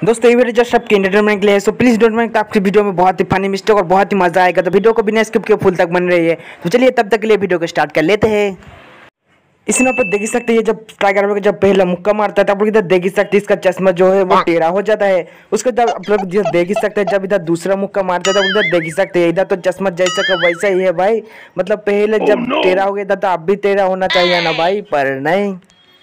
दोस्तों ये video just आपके एंटरटेनमेंट के लिए है, सो प्लीज डोंट माइंड। आपकी वीडियो में बहुत ही फनी मिस्टेक और बहुत ही मजा आएगा, तो वीडियो को बिना स्किप किए फुल तक बन रही है। तो चलिए तब तक के लिए वीडियो को स्टार्ट कर लेते हैं। इसी में आप देख ही सकते हैं, जब टाइगर जब पहला मुक्का मारता है तो आप लोग इधर देख ही सकते हैं इसका चश्मा जो है वो टेढ़ा हो जाता है। उसके बाद आप लोग देख ही सकते हैं जब इधर दूसरा मुक्का मारता है तो इधर देख ही सकते हैं, इधर तो चश्मा जैसा का वैसा ही है भाई। मतलब पहले जब टेढ़ा हो गया था तो अब भी टेढ़ा होना चाहिए ना भाई, पर नहीं।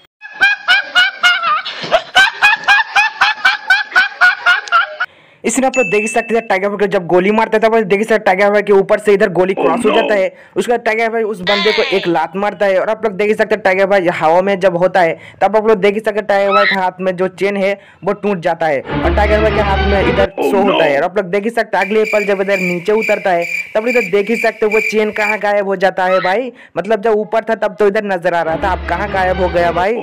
इसमें आप लोग देख सकते हैं टाइगर भाई जब गोली मारता है तब देख सकते टाइगर भाई के ऊपर से इधर गोली क्रॉस हो जाता है। उसके बाद टाइगर भाई उस बंदे को एक लात मारता है और आप लोग देख सकते हैं टाइगर भाई हवा में जब होता है तब आप लोग देख सकते हैं टाइगर भाई के हाथ में जो चेन है वो टूट जाता है और टाइगर भाई के हाथ में इधर शो होता है। और आप लोग देख ही सकते अगले पल जब इधर नीचे उतरता है तब इधर देख ही सकते वो चेन कहाँ गायब हो जाता है भाई। मतलब जब ऊपर था तब तो इधर नजर आ रहा था, अब कहाँ गायब हो गया भाई।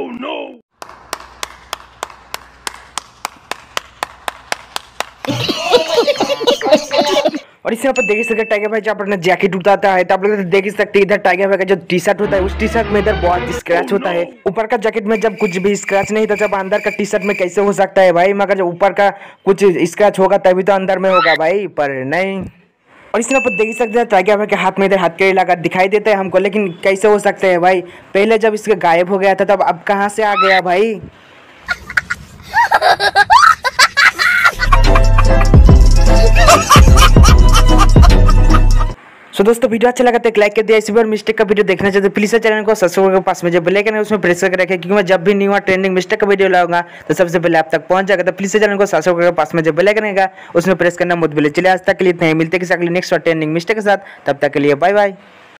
और इससे आप देख सकते टाइगर भाई जब अपना जैकेट उतारता है तब लोग देख सकते इधर टाइगर भाई का जो टी शर्ट होता है उस टी शर्ट में इधर बहुत स्क्रैच होता है। ऊपर का जैकेट में जब कुछ भी स्क्रैच नहीं था जब अंदर का टी शर्ट में कैसे हो सकता है भाई, मगर जब ऊपर का कुछ स्क्रैच होगा तभी तो अंदर में होगा भाई, पर नहीं। और इसमें आप देख सकते हैं टाइगर भाई के हाथ में इधर हथकड़ी लगा दिखाई देता है हमको, लेकिन कैसे हो सकते हैं भाई, पहले जब इसके गायब हो गया था तब अब कहाँ से आ गया भाई। सो दोस्तों वीडियो अच्छा लगा तो एक लाइक कर दिया। इसी बार मिस्टेक का वीडियो देखना चाहते प्लीज चैनल को सब्सक्राइब के पास में जो बेल आइकन है उसमें प्रेस करके रखें, क्योंकि मैं जब भी न्यू ट्रेंडिंग मिस्टेक का वीडियो लाऊंगा तो सबसे पहले आप तक पहुंच जाएगा। तो प्लीज चैनल को सब्सक्राइब के पास में जो बेल आइकन है उसमें प्रेस करना मत भूलिए। चलिए आज तक के लिए इतना ही, मिलते हैं किसी अगले नेक्स्ट ट्रेंडिंग मिस्टेक के साथ, तब तक के लिए बाय बाय।